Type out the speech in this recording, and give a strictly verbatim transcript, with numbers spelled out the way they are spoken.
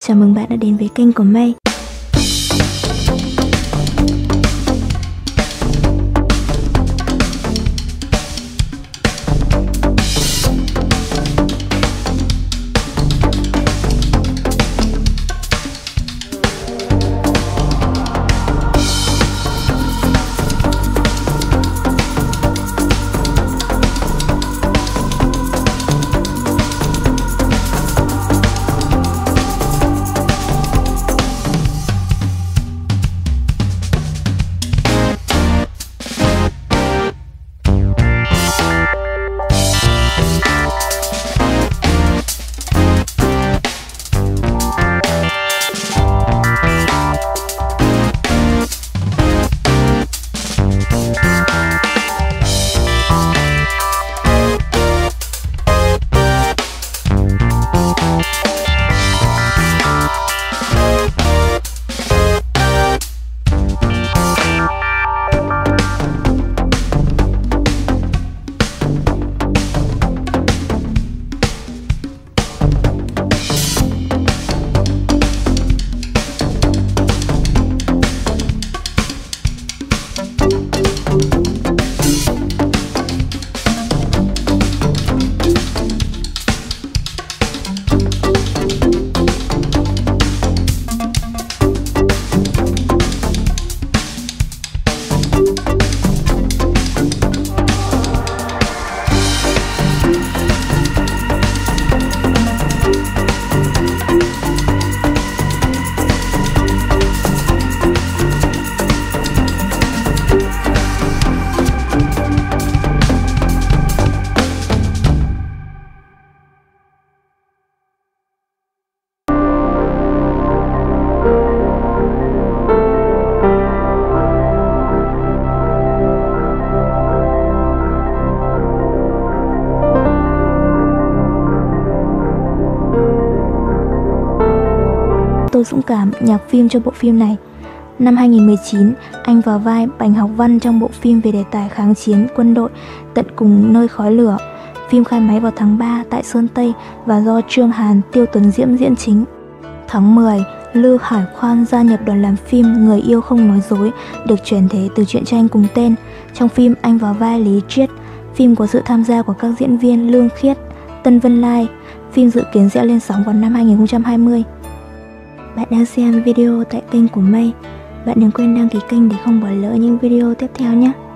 Chào mừng bạn đã đến với kênh của Mây. Tô Dũng Cảm, nhạc phim cho bộ phim này. Năm hai nghìn không trăm mười chín, anh vào vai Bành Học Văn trong bộ phim về đề tài kháng chiến quân đội Tận Cùng Nơi Khói Lửa. Phim khai máy vào tháng ba tại Sơn Tây và do Trương Hàn, Tiêu Tuấn Diễm diễn chính. Tháng mười, Lưu Hải Khoan gia nhập đoàn làm phim Người Yêu Không Nói Dối, được chuyển thể từ truyện tranh cùng tên. Trong phim, anh vào vai Lý Triết. Phim có sự tham gia của các diễn viên Lương Khiết, Tân Vân Lai. Phim dự kiến sẽ lên sóng vào năm hai nghìn không trăm hai mươi. Bạn đang xem video tại kênh của Mây. Bạn đừng quên đăng ký kênh để không bỏ lỡ những video tiếp theo nhé.